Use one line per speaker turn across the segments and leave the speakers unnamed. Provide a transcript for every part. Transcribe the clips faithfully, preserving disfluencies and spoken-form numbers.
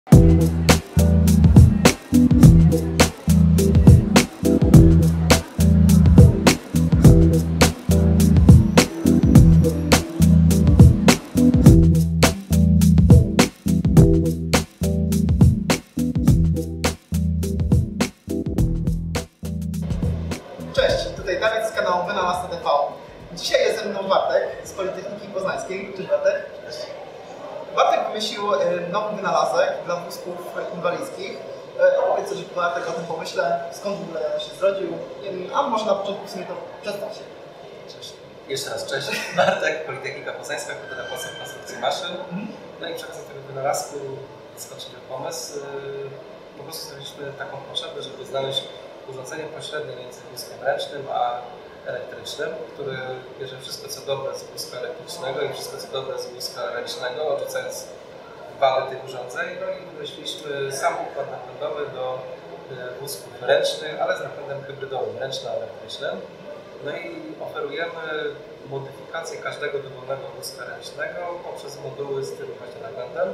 Cześć, tutaj Dawid z kanału Wynalazca T V. Dzisiaj jest ze mną Bartek z Politechniki Poznańskiej. Cześć Bartek. Cześć. Bartek wymyślił nowy wynalazek dla wózków inwalidzkich. Opowiedz coś Bartek o tym pomyśle, skąd w ogóle się zrodził, a może na początku w sumie to przedstaw się.
Cześć. Jeszcze raz cześć. Bartek, Politechnika Poznańska, Katedra Podstaw Konstrukcji Maszyn. No i przechodząc do tego wynalazku, skoczył pomysł. Po prostu stworzyliśmy taką potrzebę, żeby znaleźć urządzenie pośrednie między wózkiem ręcznym a elektrycznym, który bierze wszystko co dobre z wózka elektrycznego i wszystko co dobre z wózka ręcznego, odrzucając wady tych urządzeń. No i wymyśliliśmy sam układ napędowy do wózków ręcznych, ale z napędem hybrydowym, ręczno-elektrycznym. No i oferujemy modyfikację każdego dowolnego wózka ręcznego poprzez moduły z tym właśnie napędem.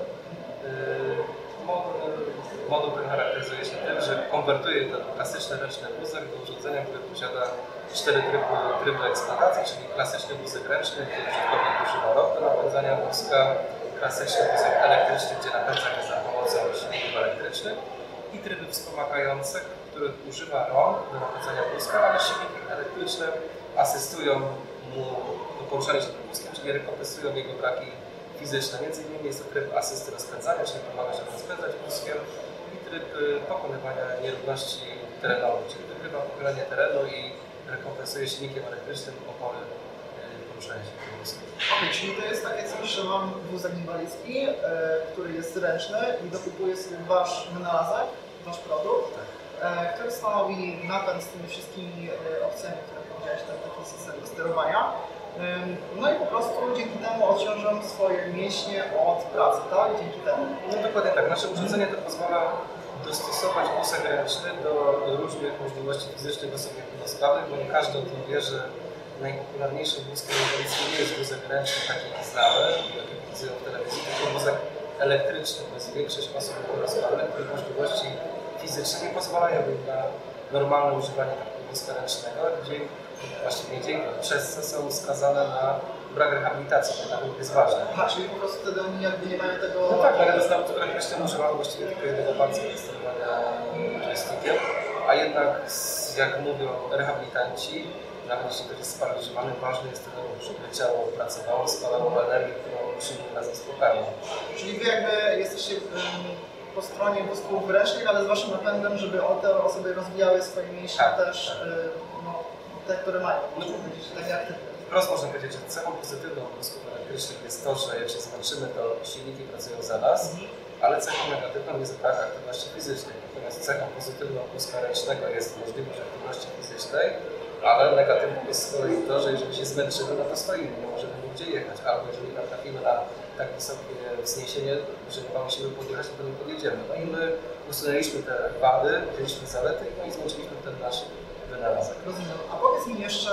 Moduł ten charakteryzuje się tym, że konwertuje ten klasyczny ręczny wózek do urządzenia, które posiada cztery tryby, tryby eksploatacji, czyli klasyczny wózek ręczny, gdzie użytkownik używa rąk do napędzania wózka, klasyczny wózek elektryczny, gdzie napędza go za pomocą silników elektrycznych i tryby wspomagające, których używa rąk do napędzania wózka, ale silniki elektryczne asystują mu do poruszania się tym wózkiem, czyli rekompensują jego braki fizyczne. Między innymi jest to tryb asysty rozpędzania, czyli pomaga się rozpędzać wózkiem, i tryb pokonywania nierówności terenowych, czyli wykrywa pochylenie terenu i rekompensuje silnikiem elektrycznym opory poruszania się tym wózkiem.
Okay, czyli to jest takie coś, że mam wózek inwalidzki, e, który jest ręczny i dokupuję sobie wasz wynalazek, wasz produkt, tak. e, który stanowi napęd z tymi wszystkimi e, opcjami, które powiedziałeś, taki system do sterowania. No i po prostu dzięki temu odciążam swoje mięśnie od pracy, tak? Dzięki temu.
No dokładnie tak. Nasze urządzenie to pozwala dostosować wózek ręczny do różnych możliwości fizycznych osób niepełnosprawnych, bo nie każdy o tym wie, że najpopularniejszym wózkiem inwalidzkim nie jest wózek ręczny, taki jak znamy, jaki widzą w telewizji, tylko wózek elektryczny. To jest większość osób niepełnosprawnych, których możliwości fizyczne nie pozwalają im na normalne używanie takiego wózka ręcznego, gdzie właściwie dzięki, przez co są skazane na brak rehabilitacji, to nawet jest ważne.
Aha, czyli po prostu wtedy oni jakby nie mają tego...
No tak, ale to nawet elektryczne używają właściwie tylko jednego palca do sterowania joystickiem, a jednak, jak mówią rehabilitanci, nawet jeśli ktoś jest sparaliżowany, ważne jest to, żeby ciało pracowało, spalało energię, którą silnik nas zaspokaja.
Czyli wy jakby jesteście po stronie wózków ręcznych, ale z waszym napędem, żeby te osoby rozwijały swoje mięśnie tak, też, tak. No, te, które mają, można no, powiedzieć, takie aktywne.
Wprost można powiedzieć, że cechą pozytywną wózków elektrycznych jest to, że jak się zmęczymy, to silniki pracują za nas, mhm. ale cechą negatywną jest brak aktywności fizycznej. Natomiast cechą pozytywną wózka ręcznego jest możliwość aktywności fizycznej, ale negatywną jest z kolei to, że jeżeli się zmęczymy, no to stoimy, nie możemy nigdzie jechać, albo jeżeli natrafimy na tak wysokie wzniesienie, że nie mamy siły podjechać, to nie podjedziemy. No i my usunęliśmy te wady, wzięliśmy zalety no i złączyliśmy ten nasz wynalazek.
Rozumiem. A powiedz mi jeszcze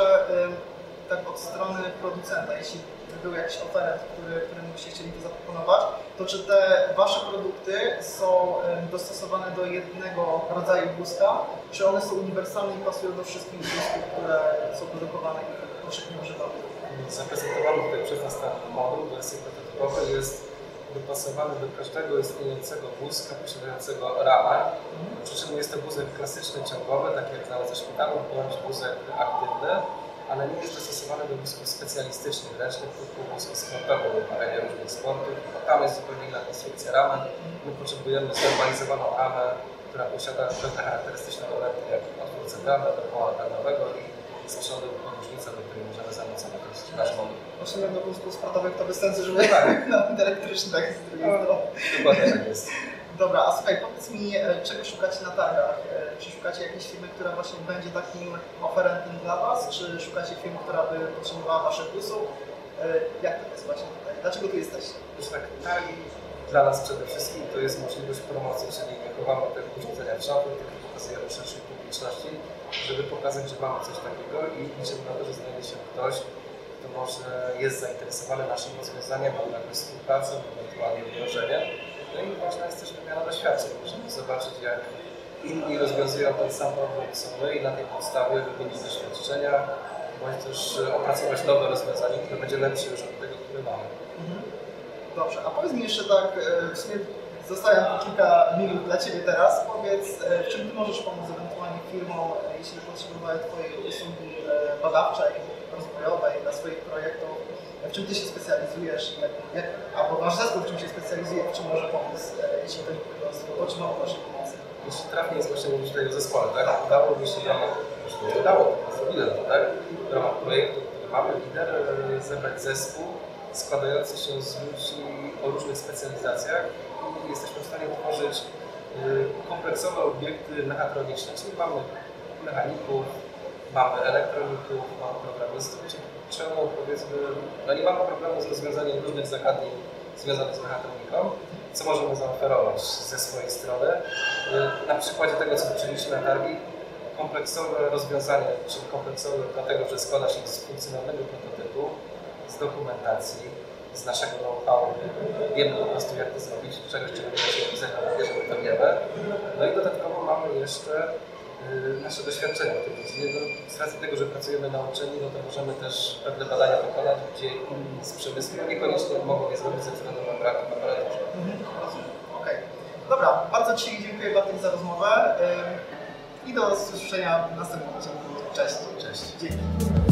tak od strony producenta, jeśli był jakiś oferent, który, którym byście chcieli to zaproponować, to czy te wasze produkty są dostosowane do jednego rodzaju wózka, czy one są uniwersalne i pasują do wszystkich wózków, które są produkowane i powszechnie używane?
Zaprezentowany tutaj przez nas ten moduł w wersji prototypowej jest dopasowany do każdego istniejącego wózka posiadającego ramę. Mm. Przy czym jest to wózek klasyczny, ciągowy, taki jak znamy ze szpitalu, bądź wózek aktywny, ale nie jest dostosowany do wózków specjalistycznych, ręcznych, typu wózki sportowe, do wykonania różnych sportów. Tam jest zupełnie inna konstrukcja ramy. My potrzebujemy zorganizowaną ramę, która posiada pewne charakterystyczne elementy, jak otwór centralny do koła tarnowego i z przodu podróżnica, do której możemy zamocować nasz moduł.
Właśnie do wózków sportowych to bez sensu, żeby tak. Nawet elektryczny tak jest.
No, dokładnie tak jest.
Dobra, a słuchaj, powiedz mi, czego szukacie na targach? Czy szukacie jakiejś firmy, która właśnie będzie takim oferentem dla was, czy szukacie firmy, która by potrzebowała waszych usług? Jak to jest właśnie tutaj? Dlaczego tu jesteście?
Już tak, targi dla nas przede wszystkim to jest możliwość promocji, czyli nie chowamy te urządzenia w szafie, tylko pokazujemy szerszej publiczności, żeby pokazać, że mamy coś takiego i liczymy na to, że znajdzie się ktoś, kto może jest zainteresowany naszym rozwiązaniem, albo jakąś współpracą, ewentualnie wdrożeniem. No i ważna jest też wymiana doświadczeń, żeby zobaczyć, jak inni rozwiązują ten sam problem co my i na tej podstawie wymienić doświadczenia, bądź też opracować nowe rozwiązanie, które będzie lepsze już od tego, które mamy.
Mhm. Dobrze, a powiedz mi jeszcze tak, w sumie zostawiam po kilka minut dla Ciebie teraz. Powiedz, w czym Ty możesz pomóc ewentualnie firmom, jeśli potrzebują Twojej usługi badawczej, rozwojowej dla swoich projektów, w czym Ty się specjalizujesz, jak, jak, albo Wasz zespół w czym się specjalizuje, w czym może pomóc, jeśli ktoś potrzebował Waszej pomocy.
Jeśli trafnie jest właśnie mówić tutaj o zespole, tak? Udało mi się w ramach, nie udało, zrobiłem to, tak? W ramach projektu, który mamy lider, zebrać zespół składający się z ludzi o różnych specjalizacjach i jesteśmy w stanie tworzyć kompleksowe obiekty mechatroniczne, czyli mamy mechaników, mamy elektroników, mamy programistów, dzięki czemu powiedzmy, no nie mamy problemu z rozwiązaniem różnych zagadnień związanych z mechatroniką, co możemy zaoferować ze swojej strony. Na przykładzie tego, co uczyliśmy na targi, kompleksowe rozwiązanie, czyli kompleksowe dlatego, że składa się z funkcjonalnego prototypu, z dokumentacji, z naszego know-how. Wiemy po prostu, jak to zrobić, czegoś, czego nie da się opisać na papierze, to wiemy. No i dodatkowo mamy jeszcze y, nasze doświadczenia w tej dziedzinie. No, z racji tego, że pracujemy na uczelni, no to możemy też pewne badania wykonać, gdzie inni z przemysłu niekoniecznie mogą je zrobić ze względu na brak aparaturze.
Mhm, rozumiem. Okej. Dobra, bardzo Ci dziękuję Bartek za rozmowę ym, i do usłyszenia w następnym odcinku. Cześć.
Cześć.
Dzięki.